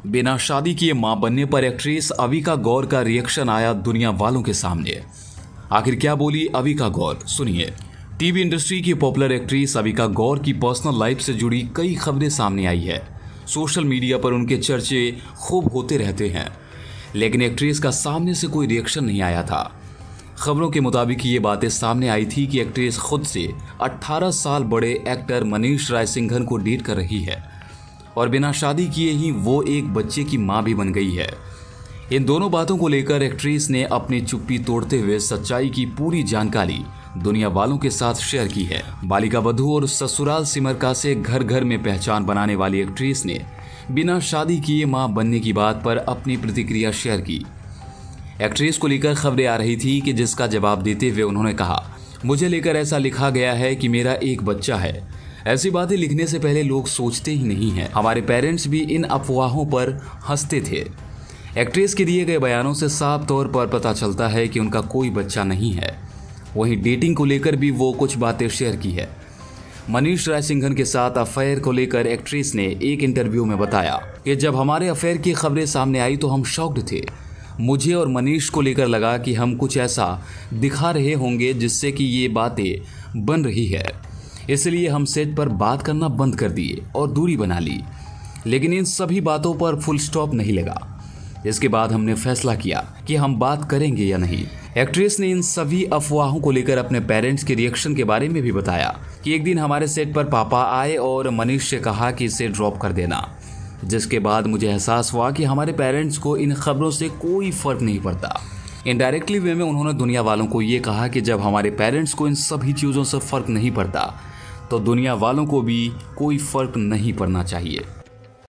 बिना शादी किए मां बनने पर एक्ट्रेस अविका गौर का रिएक्शन आया दुनिया वालों के सामने। आखिर क्या बोली अविका गौर, सुनिए। टीवी इंडस्ट्री की पॉपुलर एक्ट्रेस अविका गौर की पर्सनल लाइफ से जुड़ी कई खबरें सामने आई है। सोशल मीडिया पर उनके चर्चे खूब होते रहते हैं, लेकिन एक्ट्रेस का सामने से कोई रिएक्शन नहीं आया था। खबरों के मुताबिक ये बातें सामने आई थी कि एक्ट्रेस खुद से 18 साल बड़े एक्टर मनीष रायसिंघन को डेट कर रही है और बिना शादी किए ही वो एक बच्चे की मां भी बन गई है। इन दोनों बातों को लेकर एक्ट्रेस ने अपनी चुप्पी तोड़ते हुए सच्चाई की पूरी जानकारी दुनिया वालों के साथ शेयर की है। बालिका वधू और ससुराल सिमरका से घर घर में पहचान बनाने वाली एक्ट्रेस ने बिना शादी किए मां बनने की बात पर अपनी प्रतिक्रिया शेयर की। एक्ट्रेस को लेकर खबरें आ रही थी कि जिसका जवाब देते हुए उन्होंने कहा, मुझे लेकर ऐसा लिखा गया है कि मेरा एक बच्चा है। ऐसी बातें लिखने से पहले लोग सोचते ही नहीं हैं। हमारे पेरेंट्स भी इन अफवाहों पर हंसते थे। एक्ट्रेस के दिए गए बयानों से साफ तौर पर पता चलता है कि उनका कोई बच्चा नहीं है। वहीं डेटिंग को लेकर भी वो कुछ बातें शेयर की है। मनीष रायसिंघन के साथ अफेयर को लेकर एक्ट्रेस ने एक इंटरव्यू में बताया कि जब हमारे अफेयर की खबरें सामने आई तो हम शॉक्ड थे। मुझे और मनीष को लेकर लगा कि हम कुछ ऐसा दिखा रहे होंगे जिससे कि ये बातें बन रही है, इसलिए हम सेट पर बात करना बंद कर दिए और दूरी बना ली। लेकिन इन सभी बातों पर फुल स्टॉप नहीं लगा। इसके बाद हमने फैसला किया कि हम बात करेंगे या नहीं। एक्ट्रेस ने इन सभी अफवाहों को लेकर अपने पेरेंट्स के रिएक्शन के बारे में भी बताया कि एक दिन हमारे सेट पर पापा आए और मनीष से कहा कि इसे ड्रॉप कर देना, जिसके बाद मुझे एहसास हुआ कि हमारे पेरेंट्स को इन खबरों से कोई फर्क नहीं पड़ता। इनडायरेक्टली वे में उन्होंने दुनिया वालों को ये कहा कि जब हमारे पेरेंट्स को इन सभी चीज़ों से फर्क नहीं पड़ता तो दुनिया वालों को भी कोई फर्क नहीं पड़ना चाहिए।